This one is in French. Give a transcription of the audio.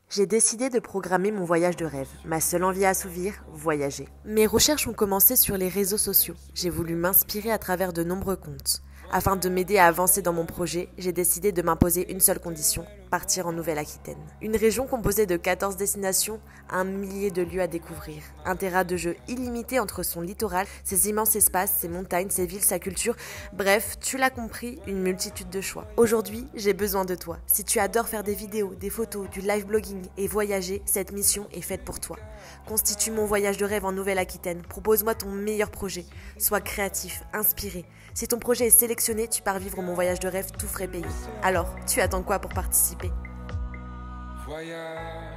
J'ai décidé de programmer mon voyage de rêve. Ma seule envie à assouvir, voyager. Mes recherches ont commencé sur les réseaux sociaux. J'ai voulu m'inspirer à travers de nombreux comptes. Afin de m'aider à avancer dans mon projet, j'ai décidé de m'imposer une seule condition, partir en Nouvelle-Aquitaine. Une région composée de 14 destinations, un millier de lieux à découvrir. Un terrain de jeu illimité entre son littoral, ses immenses espaces, ses montagnes, ses villes, sa culture. Bref, tu l'as compris, une multitude de choix. Aujourd'hui, j'ai besoin de toi. Si tu adores faire des vidéos, des photos, du live blogging et voyager, cette mission est faite pour toi. Constitue mon voyage de rêve en Nouvelle-Aquitaine. Propose-moi ton meilleur projet. Sois créatif, inspiré. Si ton projet est sélectionné, tu pars vivre mon voyage de rêve tout frais payé. Alors, tu attends quoi pour participer ? Voyage.